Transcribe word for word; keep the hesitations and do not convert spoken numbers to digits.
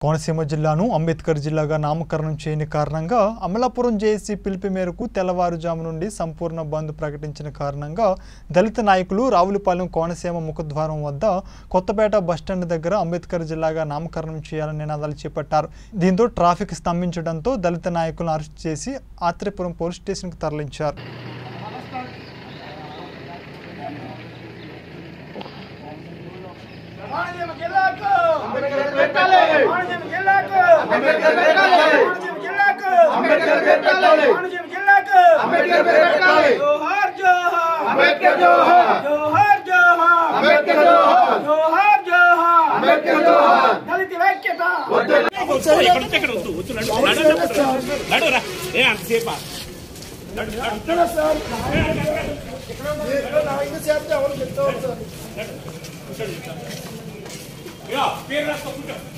కోనసీమ జిల్లాను అంబేద్కర్ జిల్లాగా నామకరణం చేయని కారణంగా అమలాపురం జేఏసీ పిలుపు మేరకు తెల్లవారుజాము నుండి సంపూర్ణ బంద్ ప్రకటించిన కారణంగా దళిత నాయకులు రావులపాలెం కోనసీమ ముఖద్వారం వద్ద కొత్తపేట బస్టాండ్ దగ్గర అంబేద్కర్ జిల్లాగా నామకరణం చేయాలని నినాదాలు చేపట్టారు. దీంతో ట్రాఫిక్ స్తంభించడంతో దళిత నాయకులను అరెస్ట్ చేసి ఆత్రేయపురం పోలీస్ స్టేషన్కు తరలించారు. Yeah,